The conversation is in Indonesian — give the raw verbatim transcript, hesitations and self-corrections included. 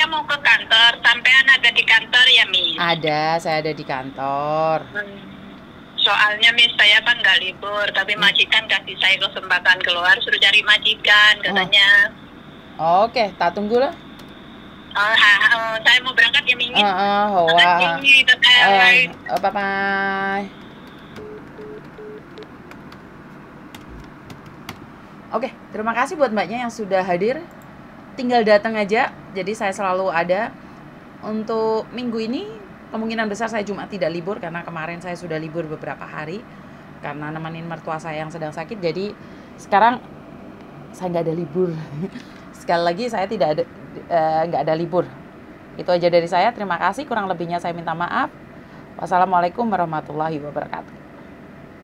mau ke kantor. Sampean ada di kantor ya, Miss? Ada, saya ada di kantor. Hmm. Soalnya, Miss, saya kan nggak libur, tapi Hmm. majikan kasih saya kesempatan keluar, suruh cari majikan, katanya. Oh. Oke, tak tunggu lah. Oh, ha, oh, saya mau berangkat ya, Miss. Uh, uh, hoa. Makasih, bye-bye. Uh, uh, bye-bye. Oke, terima kasih buat mbaknya yang sudah hadir. Tinggal datang aja, jadi saya selalu ada. Untuk minggu ini, kemungkinan besar saya Jumat tidak libur, karena kemarin saya sudah libur beberapa hari. Karena nemenin mertua saya yang sedang sakit, jadi sekarang saya nggak ada libur. Sekali lagi, saya tidak ada, uh, nggak ada libur. Itu aja dari saya, terima kasih. Kurang lebihnya saya minta maaf. Wassalamualaikum warahmatullahi wabarakatuh.